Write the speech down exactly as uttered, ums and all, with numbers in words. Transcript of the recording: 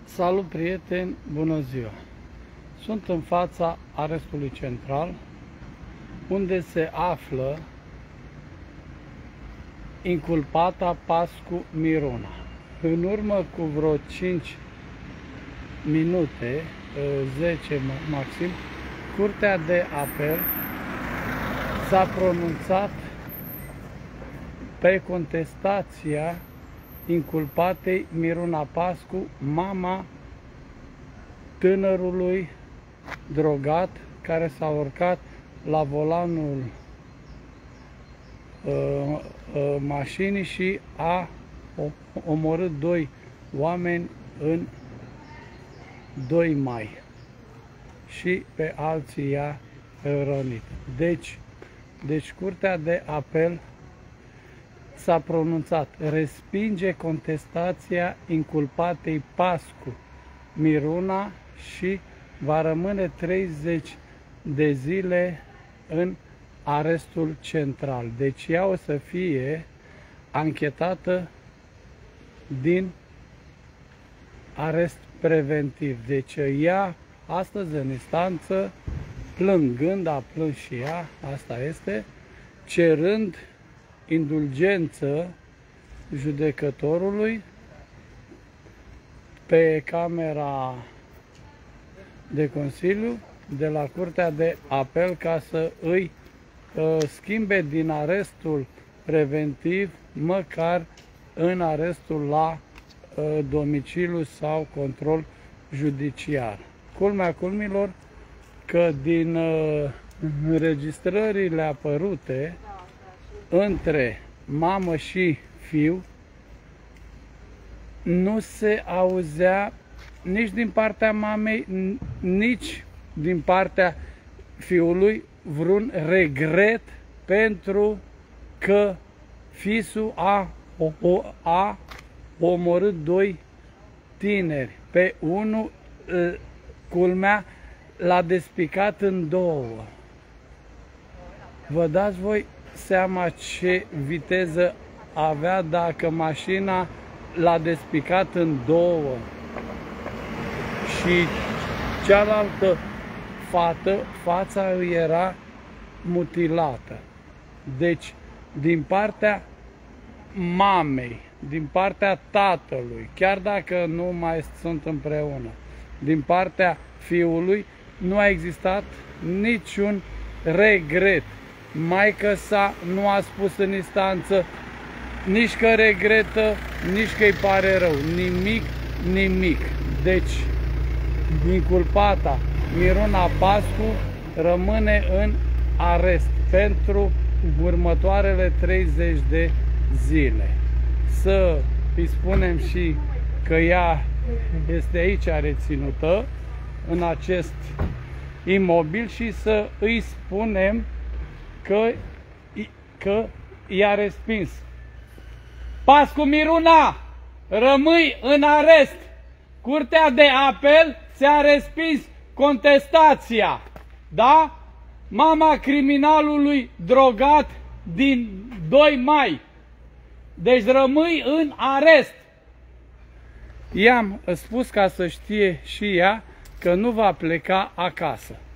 Salut, prieteni! Bună ziua! Sunt în fața arestului central, unde se află inculpata Pascu Miruna. În urmă cu vreo cinci minute, zece maxim, Curtea de Apel s-a pronunțat pe contestația inculpatei Miruna Pascu, mama tânărului drogat care s-a urcat la volanul uh, uh, mașinii și a omorât doi oameni în doi mai și pe alții i-a rănit. Deci, deci Curtea de Apel s-a pronunțat, respinge contestația inculpatei Pascu Miruna și va rămâne treizeci de zile în arestul central. Deci ea o să fie anchetată din arest preventiv. Deci ea astăzi în instanță, plângând, a plâns și ea, asta este, cerând indulgență judecătorului pe Camera de Consiliu de la Curtea de Apel ca să îi uh, schimbe din arestul preventiv măcar în arestul la uh, domiciliu sau control judiciar. Culmea culmilor că din uh, înregistrările apărute între mamă și fiu nu se auzea nici din partea mamei, nici din partea fiului vreun regret pentru că fisul a, o, a omorât doi tineri. Pe unul, culmea, l-a despicat în două. Vă dați voi seama ce viteză avea dacă mașina l-a despicat în două și cealaltă fată, fața îi era mutilată. Deci, din partea mamei, din partea tatălui, chiar dacă nu mai sunt împreună, din partea fiului, nu a existat niciun regret. Maică sa nu a spus în instanță nici că regretă, nici că îi pare rău. Nimic, nimic. Deci, inculpata Miruna Pascu rămâne în arest pentru următoarele treizeci de zile. Să îi spunem și că ea este aici reținută, în acest imobil, și să îi spunem că, că i-a respins. Pascu Miruna, rămâi în arest. Curtea de Apel ți-a respins contestația. Da? Mama criminalului drogat din doi mai. Deci rămâi în arest. I-am spus ca să știe și ea că nu va pleca acasă.